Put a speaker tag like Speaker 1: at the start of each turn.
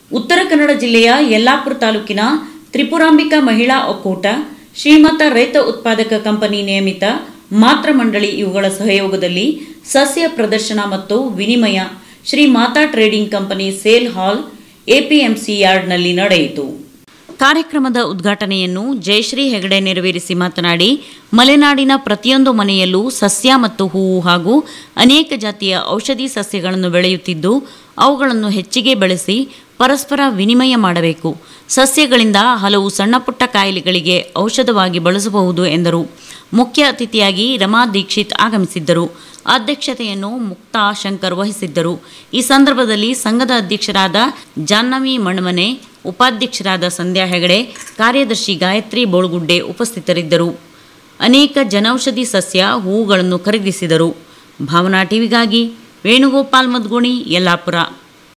Speaker 1: ಉತ್ತರ ಕನ್ನಡ ಜಿಲ್ಲೆಯ ಯಲ್ಲಾಪುರ ತಾಲೂಕಿನ ತ್ರಿಪುರಾಂಬಿಕಾ ಮಹಿಳಾ ಒಕ್ಕೂಟ, ಶ್ರೀಮತ ರೈತ ಉತ್ಪಾದಕ ಕಂಪನಿ ನಿಯಮಿತ ಮಾತೃ ಮಂಡಳಿ ಇವುಗಳ ಸಹಯೋಗದಲ್ಲಿ ಸಸ್ಯ ಪ್ರದರ್ಶನ ಮತ್ತು ವಿನಿಮಯ Shri Mata trading company sale hall APMC ಯಾರ್ಡ್ನಲ್ಲಿ ನಡೆಯಿತು. ಕಾರ್ಯಕ್ರಮದ ಉದ್ಘಾಟನೆಯನ್ನು ಜಯಶ್ರೀ ಹೆಗಡೆ ನೆರವೇರಿಸಿ ಮಾತನಾಡಿ, ಮಲೆನಾಡಿನ ಪ್ರತಿಯೊಂದು ಮನೆಯಲ್ಲೂ ಸಸ್ಯ ಮತ್ತು ಹೂವು ಹಾಗೂ ಅನೇಕ ಜಾತಿಯ ಔಷಧಿ ಸಸ್ಯಗಳನ್ನು ಬೆಳೆಯುತ್ತಿದ್ದು ಅವುಗಳನ್ನು ಹೆಚ್ಚಿಗೆ ಬೆಳೆಸಿ ಪರಸ್ಪರ ವಿನಿಮಯ ಮಾಡಬೇಕು. ಸಸ್ಯಗಳಿಂದ ಹಲವು ಸಣ್ಣಪುಟ್ಟ ಕಾಯಿಲೆಗಳಿಗೆ ಔಷಧವಾಗಿ ಬಳಸಬಹುದು ಎಂದರು. ಮುಖ್ಯ ಅತಿಥಿಯಾಗಿ ರಮಾ ದೀಕ್ಷಿತ್ ಆಗಮಿಸಿದ್ದರು. ಅಧ್ಯಕ್ಷತೆಯನ್ನು ಮುಕ್ತಾ ಶಂಕರ್ ವಹಿಸಿದ್ದರು. ಈ ಸಂದರ್ಭದಲ್ಲಿ ಸಂಘದ ಅಧ್ಯಕ್ಷರಾದ ಜಾಹ್ನವಿ ಮಣ್ಮನೆ, ಉಪಾಧ್ಯಕ್ಷರಾದ ಸಂಧ್ಯಾ ಹೆಗಡೆ, ಕಾರ್ಯದರ್ಶಿ ಗಾಯತ್ರಿ ಬೋಳ್ಗುಡ್ಡೆ ಉಪಸ್ಥಿತರಿದ್ದರು. ಅನೇಕ ಜನೌಷಧಿ ಸಸ್ಯ ಹೂವುಗಳನ್ನು ಖರೀದಿಸಿದರು. ಭಾವನಾ ಟಿವಿಗಾಗಿ ವೇಣುಗೋಪಾಲ್ ಮದ್ಗುಣಿ, ಯಲ್ಲಾಪುರ.